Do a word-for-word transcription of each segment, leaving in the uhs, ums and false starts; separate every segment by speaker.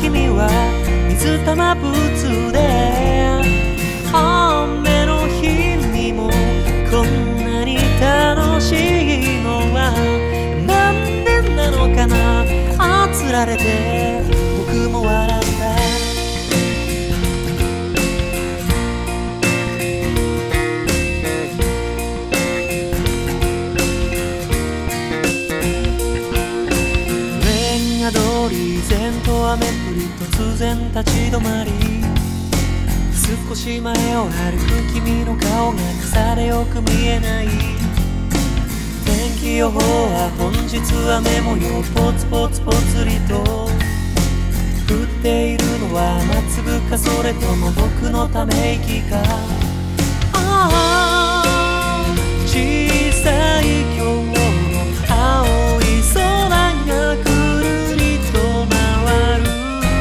Speaker 1: 君は水玉ブーツで雨の日にもこんなに楽しいのはなんでなのかな。あつられて僕も笑った。通り前と雨降り突然立ち止まり少し前を歩く君の顔が傘でよく見えない。天気予報は本日雨模様ポツポツポツりと降っているのは雨粒かそれとも僕のため息か。ああ小さい今日の青い空がくるりと回る。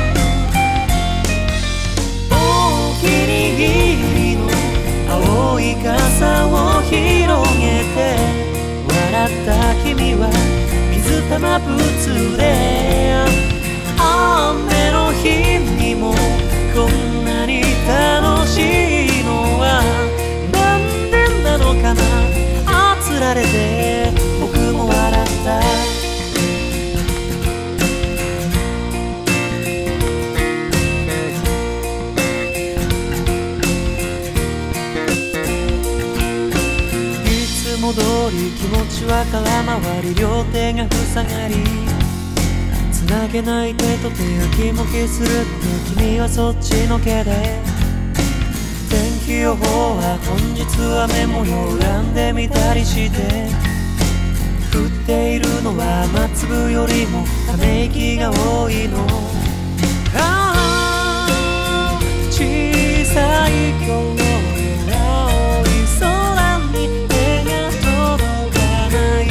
Speaker 1: お気に入りの青い傘を広げて笑った君は水玉ブーツで雨の日にもこんなに楽しいのはなんでなのかな。あつられて僕も笑った。いつも通り気持ちは空回り両手が塞がりつなげない手と手やきもきするって君はそっちのけで天気予報は本日雨模様恨んでみたりして降っているのは雨粒よりもため息が多いの。ああ小さい今日の青い空に手が届かない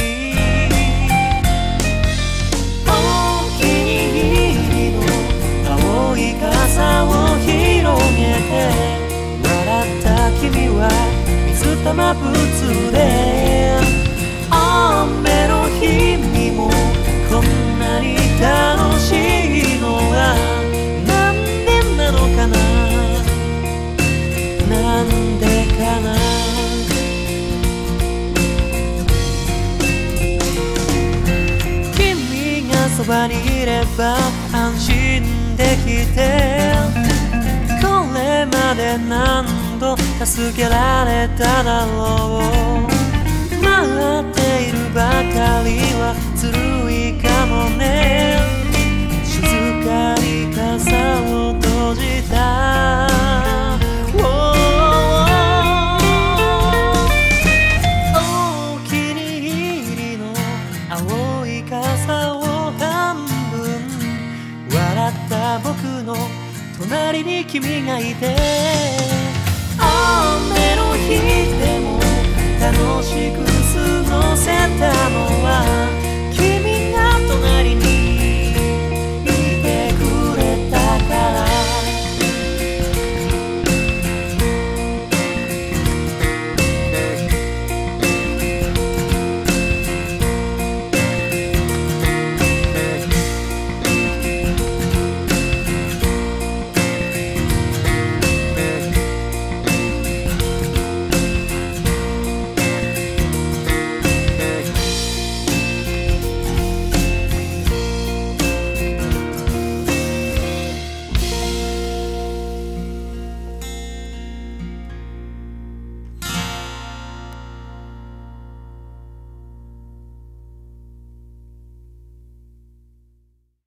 Speaker 1: お気に入りの青い傘を広げて笑った君は水玉ブーツで雨の日にもこんなに楽しいのはなんでなのかな。なんでかな。君がそばにいれば安心できてこれまで何度助けられただろう。待っているばかりはずるいかもね。静かに傘を閉じたお気に入りの青い傘を半分笑った僕の隣に君がいて